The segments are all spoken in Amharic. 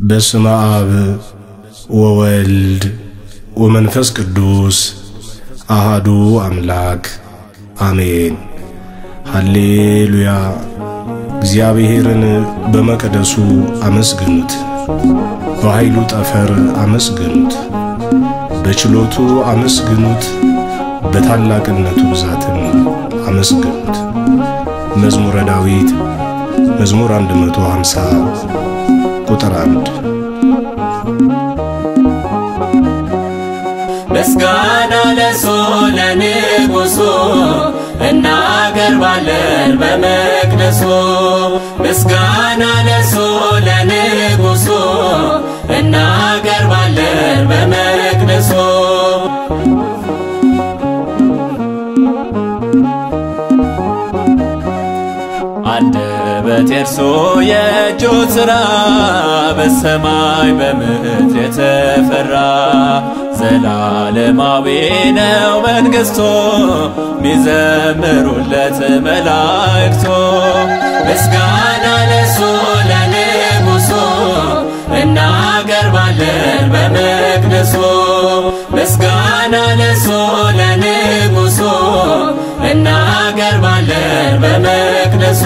በስመ አብ ወወልድ ወመንፈስ ቅዱስ አሐዱ አምላክ አሜን። ሃሌሉያ። እግዚአብሔርን በመቅደሱ አመስግኑት፣ በኃይሉ ጠፈር አመስግኑት፣ በችሎቱ አመስግኑት፣ በታላቅነቱ ብዛትም አመስግኑት። መዝሙረ ዳዊት መዝሙር 150 ቁጥር 1። ምስጋና ለእሱ ለንጉሡ እናቀርባለን በመቅደሱ። ምስጋና ለእሱ ለንጉሡ እናቀርባለን በመቅደሱ። አንደበት የእርሱ የእጁ ሥራ በሰማይ በምድር የተፈራ ዘላለማዊ ነው መንግሥቱ ሚዘምሩለት መላእክቱ። ምስጋና ለእሱ ለንጉሡ እናቀርባለን በመቅደሱ። ምስጋና ለእሱ ለንጉሡ እናቀርባለን በመቅደሱ።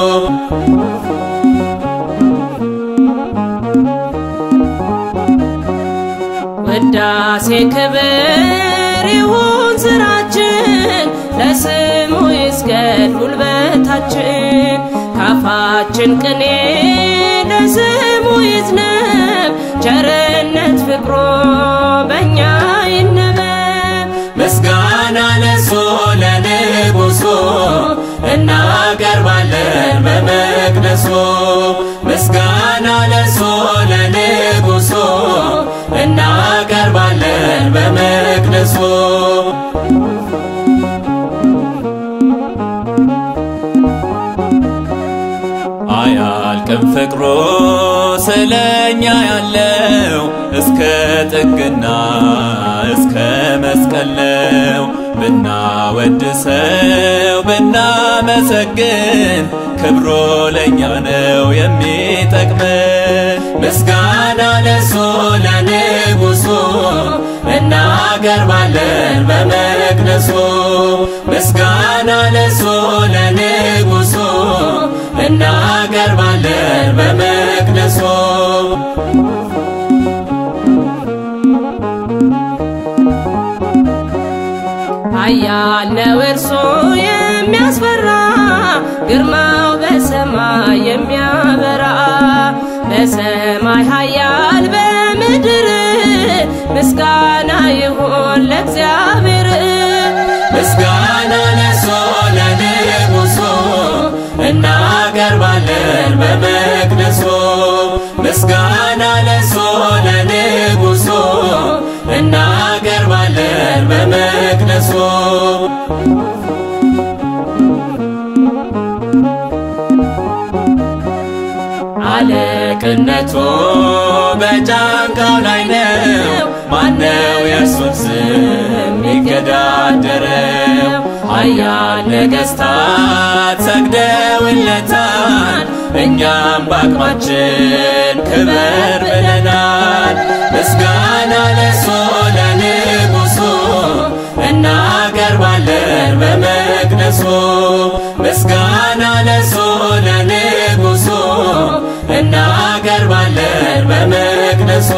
ውዳሴ ክብር ይሁን ሥራችን፣ ለስሙ ይስገድ ጉልበታችን። ካፋችን ቅኔ ለስሙ ይዝነብ፣ ቸርነት ፍቅሩ በእኛ ይነበብ። ምስጋና ለእሱ ለንጉሡ እናቀርባለን በመቅደሱ። ምስጋና ለእሱ ለንጉሡ እናቀርባለን በመቅደሱ። አያልቅም ፍቅሩ ስለኛ ያለው እስከ ጥግና እስከ መስቀል ነው። ብናወድሰው ብናመሰግን ክብሩ ለኛ ነው የሚጠቅመን። ምስጋና ለእሱ ለንጉሡ እናቀርባለን በመቅደሱ። ምስጋና ለእሱ ለንጉሡ እናቀርባለን በመቅደሱ። ኃያል ነው እርሱ የሚያስፈራ፣ ግርማው በሰማይ የሚያበራ። በሰማይ ኃያል በምድር ምስጋና ይሁን ለእግዚአብሔር። ምስጋና ለእሱ ለንጉሡ እናቀርባለን በመቅደሱ። ምስጋና ለእሱ ለንጉሡ እናቀርባለን በመቅደሱ። አለቅነቱ በጫንቃው ላይ ነው፣ ማነው የእርሱን ስም የሚገዳደረው? ኃያል ነገሥታት ሰግደውለታል፣ እኛም በአቅማችን ክበር ብለናል። ምስጋና ለእሱ ለንጉሡ እናቀርባለን በመቅደሱ። ምስጋና ለእሱ ለንጉሡ እናቀርባለን በመቅደሱ።